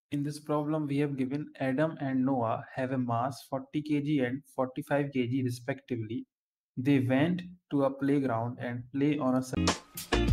In this problem, we have given Adam and Noah have a mass 40 kg and 45 kg respectively. They went to a playground and play on a